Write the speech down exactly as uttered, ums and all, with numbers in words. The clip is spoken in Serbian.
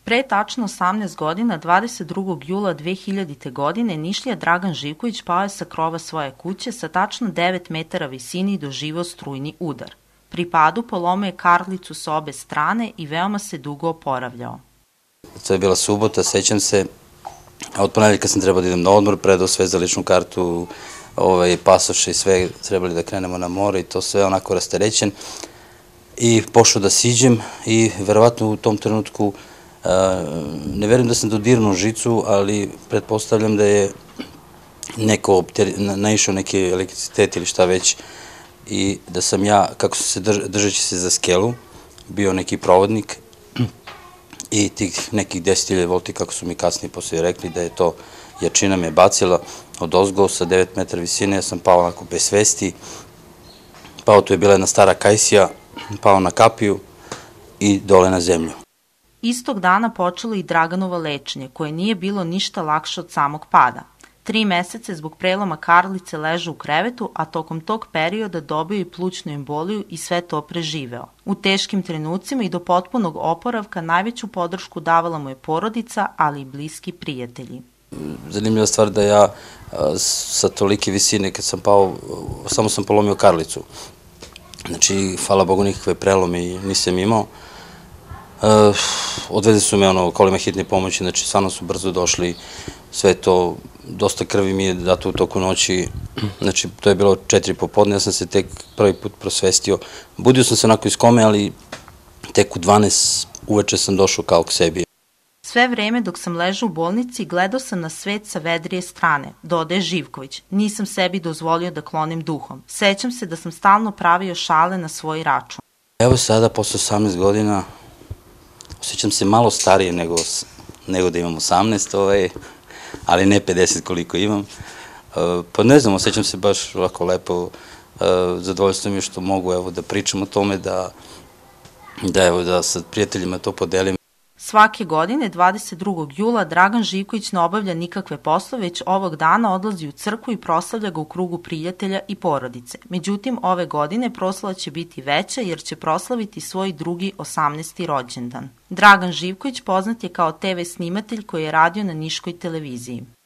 Pre tačno osamnaest godina, dvadeset drugog jula dve hiljadite. godine, Nišlija Dragan Živković pao je sa krova svoje kuće sa tačno devet metara visine i doživeo strujni udar. Pri padu polomio je karlicu sa obe strane i veoma se dugo oporavljao. To je bila subota, sećam se, a od ponedjeljka sam trebao da idem na odmor, predao sve za ličnu kartu, ovaj, pasoše i sve, trebali da krenemo na more i to sve onako rasterećen. I pošao da siđem i verovatno u tom trenutku ne verujem da sam dodirnuo žicu, ali pretpostavljam da je neko naišao neki elektricitet ili šta već i da sam ja, kako sam se držeći se za skelu, bio neki provodnik i tih nekih deset hiljada volti, kako su mi kasnije poslije rekli, da je to jačina me bacila od ozgo sa devet metara visine, ja sam pao onako bez svesti, pao tu je bila jedna stara kajsija, pao na kapiju i dole na zemlju. Istog dana počelo i Draganovo lečenje, koje nije bilo ništa lakše od samog pada. Tri mesece zbog preloma karlice leže u krevetu, a tokom tog perioda dobio i plućnu emboliju i sve to preživeo. U teškim trenucima i do potpunog oporavka najveću podršku davala mu je porodica, ali i bliski prijatelji. Zanimljiva stvar da ja sa tolike visine, kad sam pao, samo sam polomio karlicu. Znači, hvala Bogu, nikakve prelome nisam imao. Odveze su me ono kolima hitne pomoći, znači stvarno su brzo došli, sve to, dosta krvi mi je dato u toku noći, znači to je bilo četiri popodne, ja sam se tek prvi put prosvestio, budio sam se onako iz kome, ali tek u dvanaest uveče sam došao kao k sebi. Sve vreme dok sam ležao u bolnici gledao sam na svet sa vedrije strane, dodaje Živković. Nisam sebi dozvolio da klonim duhom. Sećam se da sam stalno pravio šale na svoj račun. Evo sada, posle osamnaest godina, osjećam se malo starije nego da imam osamnaest, ali ne pedeset koliko imam. Pa ne znam, osjećam se baš ovako lepo, zadovoljstvo mi je što mogu da pričam o tome, da sa prijateljima to podelim. Svake godine, dvadeset drugog jula, Dragan Živković ne obavlja nikakve poslove, već ovog dana odlazi u crkvu i proslavlja ga u krugu prijatelja i porodice. Međutim, ove godine proslava će biti veća jer će proslaviti svoj drugi osamnaesti rođendan. Dragan Živković poznat je kao te ve snimatelj koji je radio na niškoj televiziji.